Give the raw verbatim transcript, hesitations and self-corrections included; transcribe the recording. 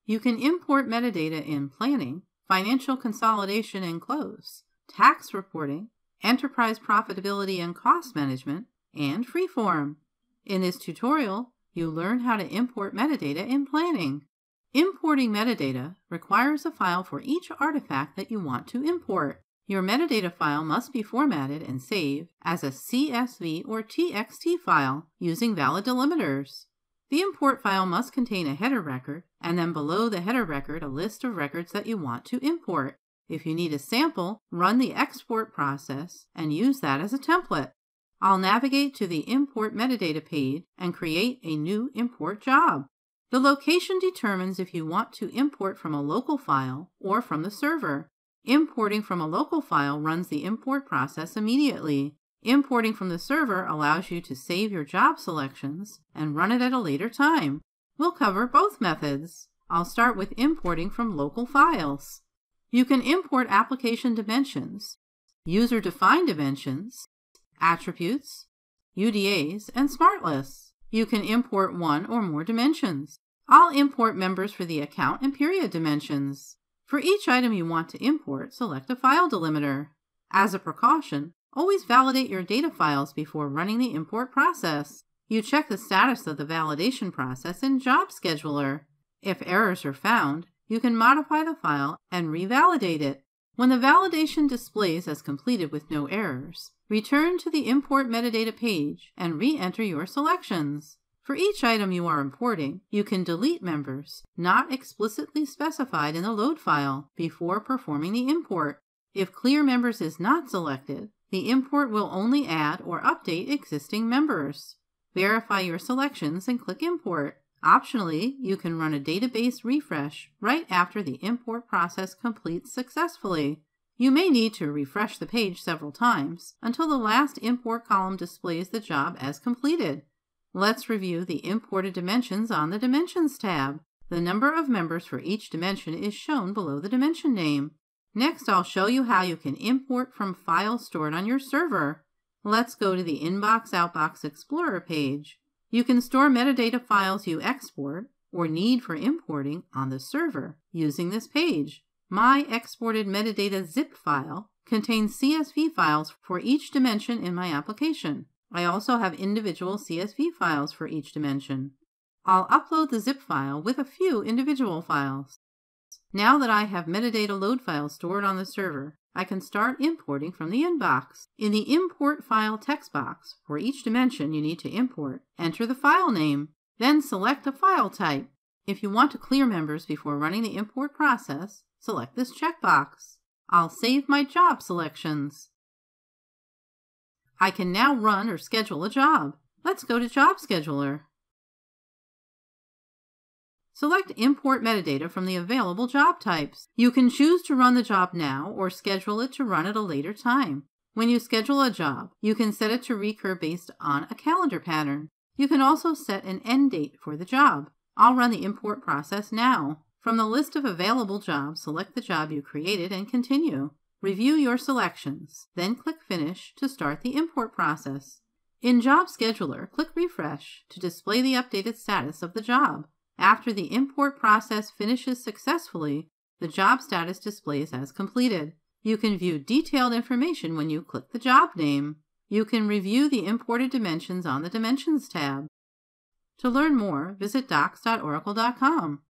You can import metadata in Planning, Financial Consolidation and Close, Tax Reporting, Enterprise Profitability and Cost Management, and FreeForm. In this tutorial, you learn how to import metadata in Planning. Importing metadata requires a file for each artifact that you want to import. Your metadata file must be formatted and saved as a C S V or T X T file using valid delimiters. The import file must contain a header record, and then below the header record a list of records that you want to import. If you need a sample, run the export process and use that as a template. I'll navigate to the Import Metadata page and create a new import job. The location determines if you want to import from a local file or from the server. Importing from a local file runs the import process immediately. Importing from the server allows you to save your job selections and run it at a later time. We'll cover both methods. I'll start with importing from local files. You can import application dimensions, user-defined dimensions, attributes, U D As, and smart lists. You can import one or more dimensions. I'll import members for the account and period dimensions. For each item you want to import, select a file delimiter. As a precaution, always validate your data files before running the import process. You check the status of the validation process in Job Scheduler. If errors are found, you can modify the file and revalidate it. When the validation displays as completed with no errors, return to the Import Metadata page and re-enter your selections. For each item you are importing, you can delete members not explicitly specified in the load file before performing the import. If Clear Members is not selected, the import will only add or update existing members. Verify your selections and click Import. Optionally, you can run a database refresh right after the import process completes successfully. You may need to refresh the page several times until the last import column displays the job as completed. Let's review the imported dimensions on the Dimensions tab. The number of members for each dimension is shown below the dimension name. Next, I'll show you how you can import from files stored on your server. Let's go to the Inbox-Outbox Explorer page. You can store metadata files you export or need for importing on the server using this page. My exported metadata zip file contains C S V files for each dimension in my application. I also have individual C S V files for each dimension. I'll upload the zip file with a few individual files. Now that I have metadata load files stored on the server, I can start importing from the inbox. In the Import File text box, for each dimension you need to import, enter the file name, then select a file type. If you want to clear members before running the import process, select this checkbox. I'll save my job selections. I can now run or schedule a job. Let's go to Job Scheduler. Select Import Metadata from the available job types. You can choose to run the job now or schedule it to run at a later time. When you schedule a job, you can set it to recur based on a calendar pattern. You can also set an end date for the job. I'll run the import process now. From the list of available jobs, select the job you created and continue. Review your selections, then click Finish to start the import process. In Job Scheduler, click Refresh to display the updated status of the job. After the import process finishes successfully, the job status displays as completed. You can view detailed information when you click the job name. You can review the imported dimensions on the Dimensions tab. To learn more, visit docs dot oracle dot com.